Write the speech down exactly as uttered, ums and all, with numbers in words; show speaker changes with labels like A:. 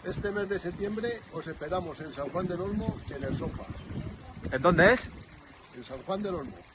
A: Este mes de septiembre os esperamos en San Juan del Olmo, en el Sofa.
B: ¿En dónde es?
A: En San Juan del Olmo.